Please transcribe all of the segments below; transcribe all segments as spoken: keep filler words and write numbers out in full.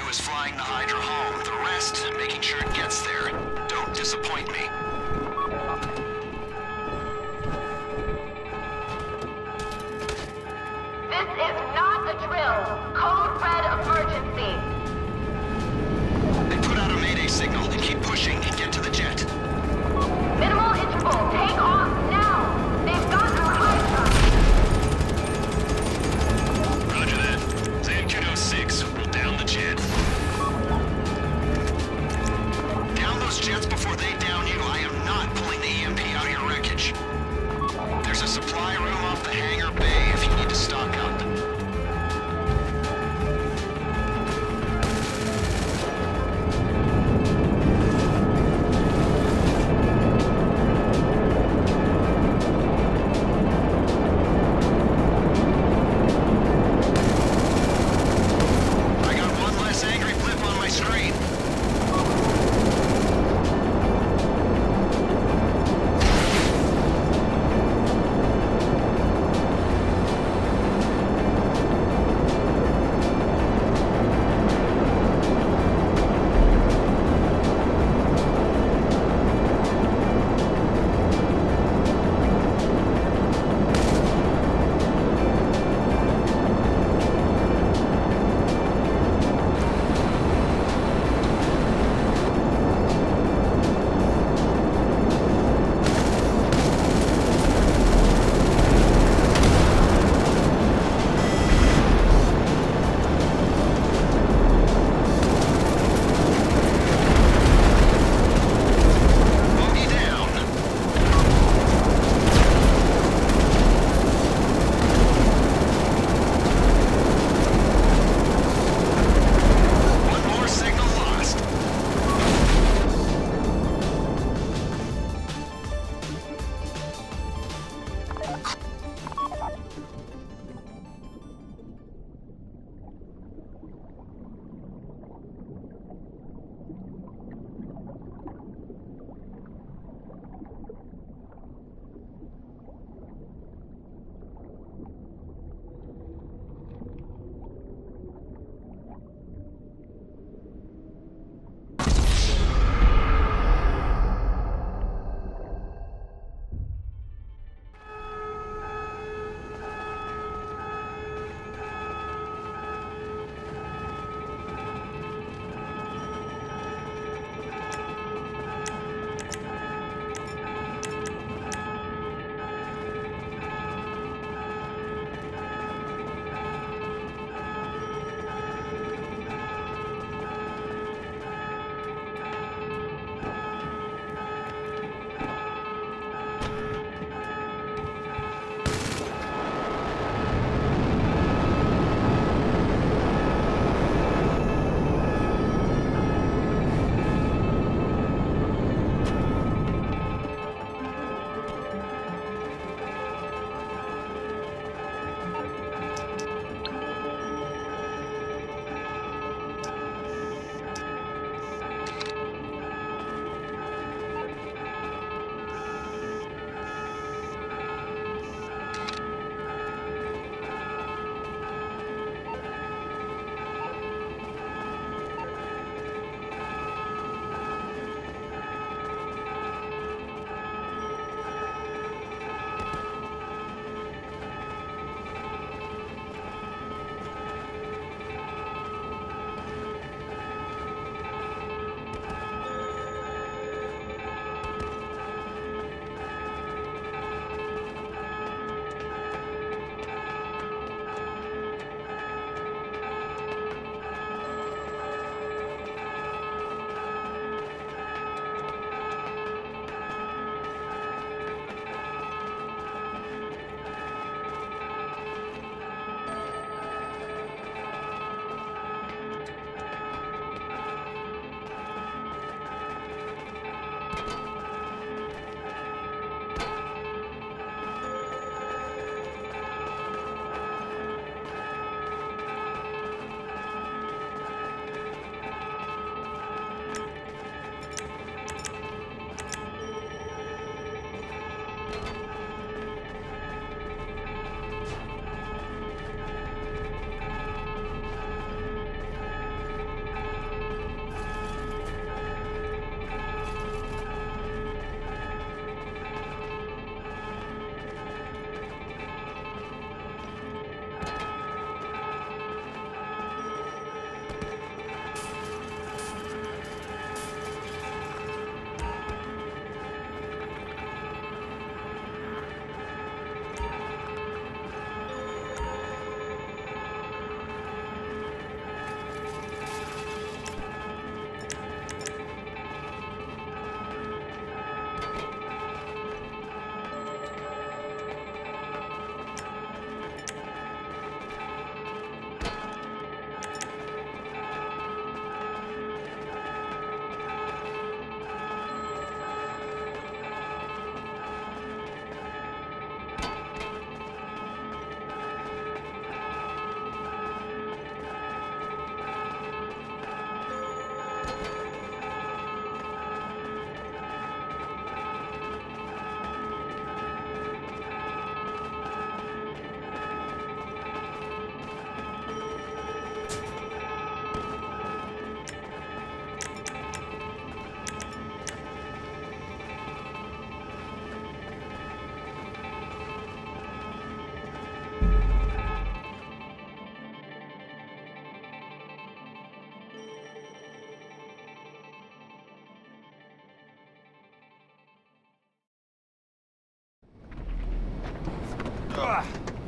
is flying the Hydra home. The rest, making sure it gets there. Don't disappoint me. This is not a drill. Code red emergency. They put out a mayday signal. Keep pushing and get to the jet. Minimal interval. Take off now. They've got our Hydra. Roger that. Zancudo six, we'll down the jet. Down those jets before they down you. I am not pulling the E M P out of your wreckage. There's a supply room off the hangar bay if you need to stock up.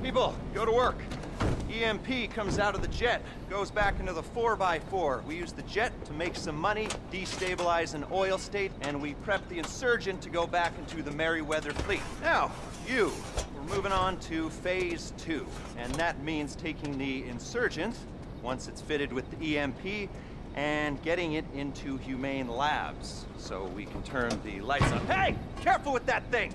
People, go to work. E M P comes out of the jet, goes back into the four by four. We use the jet to make some money, destabilize an oil state, and we prep the insurgent to go back into the Merryweather fleet. Now, you, we're moving on to phase two. And that means taking the insurgent, once it's fitted with the E M P, and getting it into humane labs, so we can turn the lights on. Hey! Careful with that thing!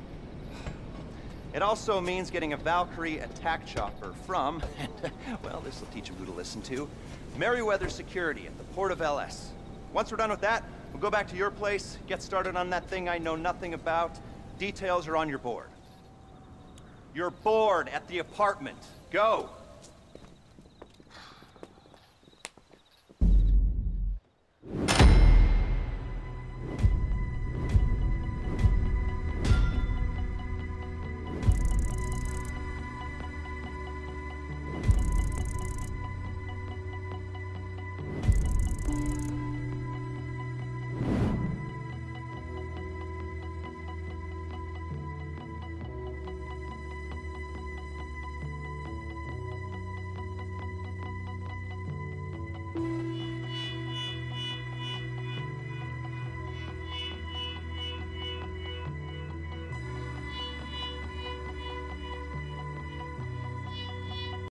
It also means getting a Valkyrie attack chopper from, well, this will teach you who to listen to, Merryweather Security at the Port of L S. Once we're done with that, we'll go back to your place, get started on that thing I know nothing about. Details are on your board. Your board at the apartment. Go!